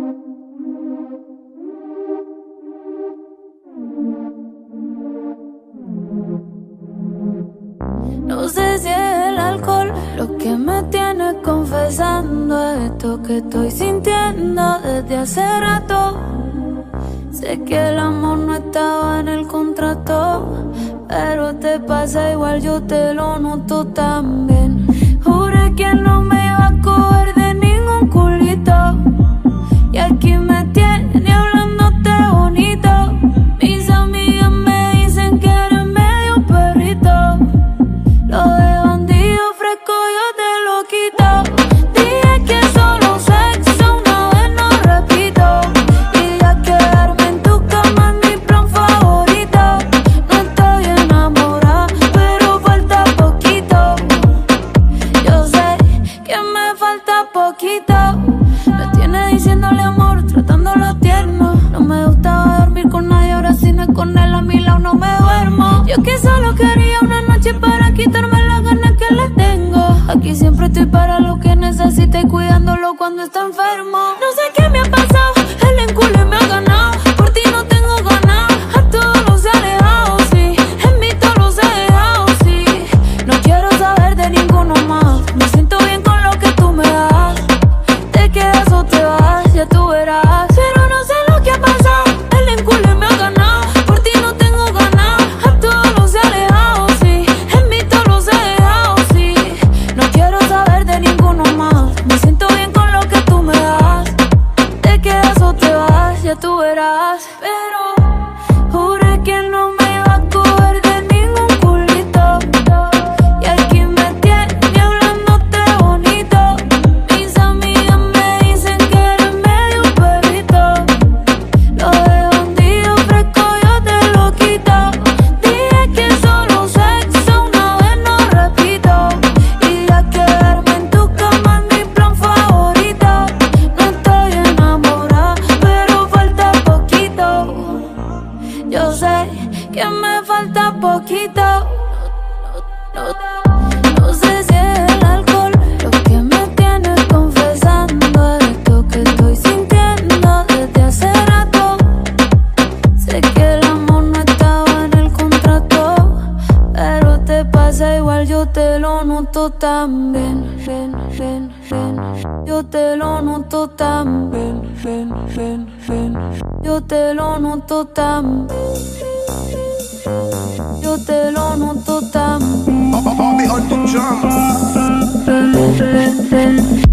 No sé si es el alcohol lo que me tiene confesando esto que estoy sintiendo desde hace rato. Sé que el amor no estaba en el contrato, pero te pasa igual, yo te lo noto también. Juré que no me iba a coger de ningún culito, y aquí me tiene hablándote bonito. Mis amigas me dicen que eres medio perrito, lo de bandido fresco yo te lo quito. Dije que solo sexo una vez, no repito, y ya quedarme en tu cama es mi plan favorito. No estoy enamorada, pero falta poquito. Yo sé que me falta poquito. Me tiene diciéndole amor, tratándolo tierno. No me gustaba dormir con nadie, ahora si no es con él a mi lado no me duermo. Yo que solo quería una noche para quitarme las ganas que le tengo. Aquí siempre estoy para lo que necesite y cuidándolo cuando está enfermo. No sé qué me ha pasado, el encule me ha ganado. Por ti no tengo ganas, a todos los he alejado, sí. En mí todos los he dejado, sí. No quiero saber de ninguno más. Me siento bien con lo que tú me das. Te quedas o te vas, ya tú verás. Pero no sé lo que ha pasado, el encule me ha ganado. Por ti no tengo ganas, a todos los he alejado, sí. En mí todos los he dejado, sí. No quiero saber de ninguno más. Me siento bien con lo que tú me das. Te quedas o te vas, ya tú verás. Pero juré que no me iba a coger de ningún culito, y aquí me tiene hablándote bonito. Mis amigas me dicen que eres medio perrito, lo de bandido fresco yo te lo quito. Dije que solo sexo una vez, no repito, y ya quedarme en tu cama es mi plan favorito. No estoy enamorada, pero falta poquito. Yo sé que me falta poquito. No sé si es el alcohol lo que me tiene confesando esto que estoy sintiendo desde hace rato. Sé que el amor no estaba en el contrato, pero te pasa igual, yo te lo noto también. Yo te lo noto también. Yo te lo noto también. Yo te lo noto también. Bobby on the drums.